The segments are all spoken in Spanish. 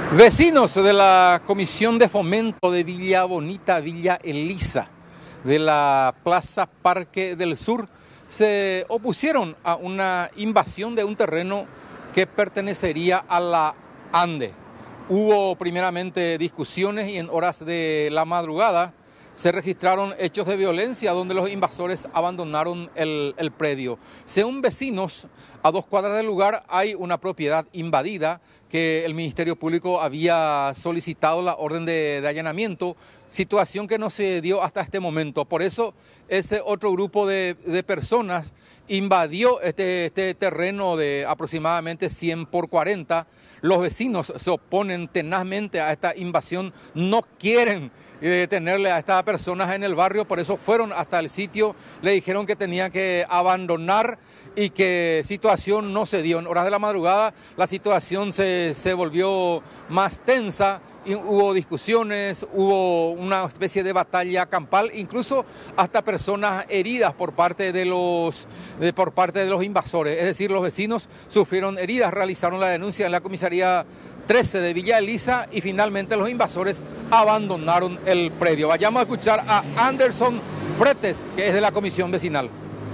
Vecinos de la Comisión de Fomento de Villa Bonita, Villa Elisa, de la Plaza Parque del Sur, se opusieron a una invasión de un terreno que pertenecería a la ANDE. Hubo primeramente discusiones y en horas de la madrugada se registraron hechos de violencia donde los invasores abandonaron el predio. Según vecinos, a 2 cuadras del lugar hay una propiedad invadida que el Ministerio Público había solicitado la orden de allanamiento, situación que no se dio hasta este momento. Por eso ese otro grupo de personas invadió este terreno de aproximadamente 100 por 40. Los vecinos se oponen tenazmente a esta invasión, no quieren detenerle a estas personas en el barrio, por eso fueron hasta el sitio, le dijeron que tenía que abandonar y que situación no se dio. En horas de la madrugada la situación se volvió más tensa, y hubo discusiones, hubo una especie de batalla campal, incluso hasta personas heridas por parte de los invasores. Es decir, los vecinos sufrieron heridas, realizaron la denuncia en la comisaría 13 de Villa Elisa y finalmente los invasores abandonaron el predio. Vayamos a escuchar a Anderson Fretes, que es de la comisión vecinal.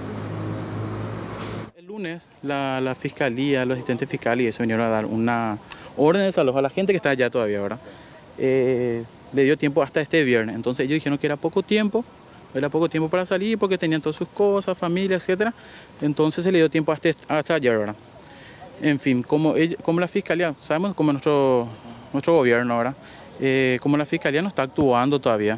El lunes la fiscalía, los asistentes fiscales y eso vinieron a dar una orden de desalojo a la gente que está allá todavía, ¿verdad? Le dio tiempo hasta este viernes, entonces ellos dijeron que era poco tiempo para salir porque tenían todas sus cosas, familia, etcétera. Entonces se le dio tiempo hasta ayer, ¿verdad? En fin, como la fiscalía, sabemos como nuestro gobierno ahora, como la fiscalía no está actuando todavía,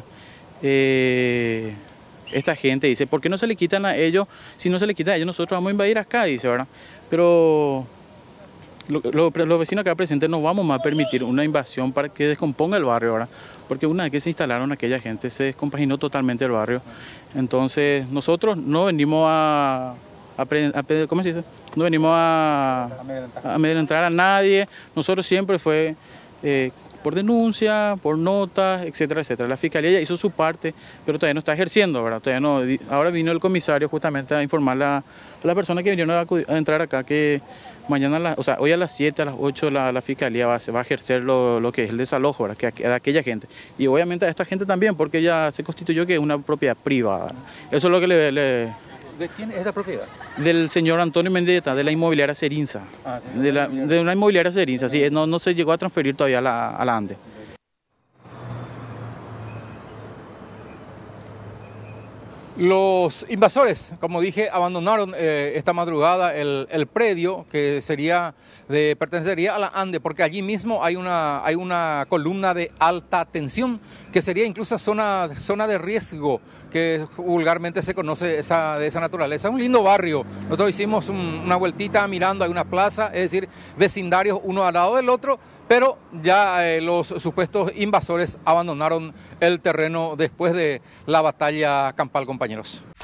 esta gente dice, ¿por qué no se le quitan a ellos? Si no se le quitan a ellos, nosotros vamos a invadir acá, dice, ¿verdad? Pero los vecinos acá presentes no vamos más a permitir una invasión para que descomponga el barrio, ¿verdad? Porque una vez que se instalaron aquella gente, se descompaginó totalmente el barrio. Entonces, nosotros no venimos ¿cómo se dice? No venimos a amedrentar a nadie. Nosotros siempre fue por denuncia, por notas, etcétera, etcétera. La fiscalía ya hizo su parte, pero todavía no está ejerciendo, ¿verdad? Todavía no. Ahora vino el comisario justamente a informar a la persona que vinieron a entrar acá que mañana, hoy a las 7, a las 8 la fiscalía va a ejercer lo que es el desalojo, ¿verdad? De aquella gente. Y obviamente a esta gente también, porque ya se constituyó que es una propiedad privada. Eso es lo que ¿De quién es esta propiedad? Del señor Antonio Mendieta, de la inmobiliaria Serinza. Sí, de una inmobiliaria Serinza, sí, no se llegó a transferir todavía a la ANDE. Los invasores, como dije, abandonaron esta madrugada el predio que pertenecería a la ANDE, porque allí mismo hay una columna de alta tensión que sería incluso zona de riesgo, que vulgarmente se conoce de esa naturaleza. Es un lindo barrio. Nosotros hicimos una vueltita mirando, hay una plaza, es decir, vecindarios uno al lado del otro, pero ya los supuestos invasores abandonaron el terreno después de la batalla campal, compañeros.